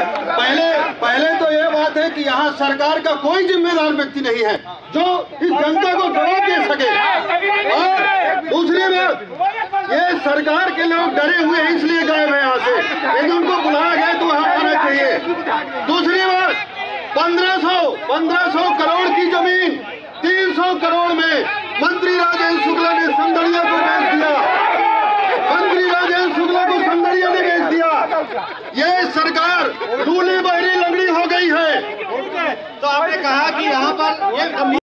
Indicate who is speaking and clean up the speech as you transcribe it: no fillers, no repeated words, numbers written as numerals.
Speaker 1: पहले तो ये बात है कि यहाँ सरकार का कोई जिम्मेदार व्यक्ति नहीं है जो इस जनता को जवाब दे सके। और दूसरी बात, ये सरकार के लोग डरे हुए हैं इसलिए गए हैं यहाँ से, यदि उनको बुलाया गया तो वहाँ आना चाहिए। दूसरी बात, 1500 करोड़ की जमीन 300 करोड़ में मंत्री राजेंद्र शुक्ला ने संदड़िया को बेच दिया। मंत्री राजेंद्र शुक्ला को संदड़िया ने बेच दिया। ये सरकार लूली बहरी लंगड़ी हो गई है।
Speaker 2: तो आपने कहा कि यहाँ पर ये